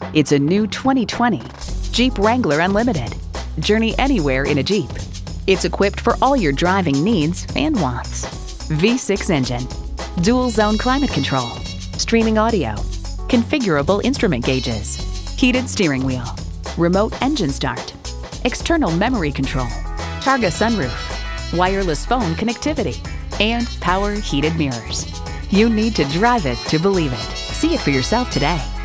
It's a new 2020 Jeep Wrangler Unlimited. Journey anywhere in a Jeep. It's equipped for all your driving needs and wants. V6 engine, dual zone climate control, streaming audio, configurable instrument gauges, heated steering wheel, remote engine start, external memory control, Targa sunroof, wireless phone connectivity, and power heated mirrors. You need to drive it to believe it. See it for yourself today.